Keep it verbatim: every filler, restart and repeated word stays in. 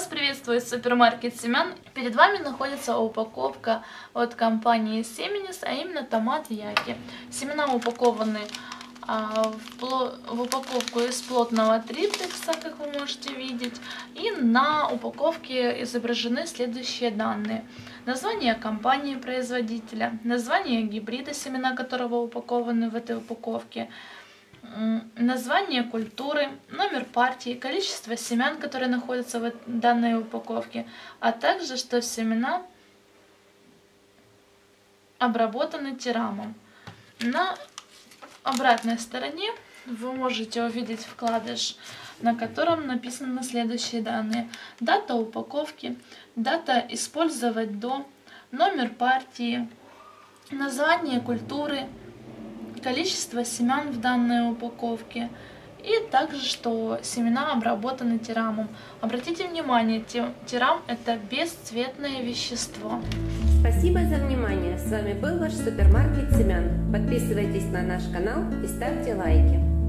Вас приветствует супермаркет семян. Перед вами находится упаковка от компании Семенис, а именно томат Яки. Семена упакованы а, в, пло... в упаковку из плотного триптекса, как вы можете видеть. И на упаковке изображены следующие данные. Название компании производителя, название гибрида, семена которого упакованы в этой упаковке, название культуры, номер партии, количество семян, которые находятся в данной упаковке, а также что семена обработаны тирамом. На обратной стороне вы можете увидеть вкладыш, на котором написаны следующие данные: дата упаковки, дата использовать до, номер партии, название культуры, количество семян в данной упаковке и также, что семена обработаны тирамом. Обратите внимание, тирам — это бесцветное вещество. Спасибо за внимание. С вами был ваш супермаркет семян. Подписывайтесь на наш канал и ставьте лайки.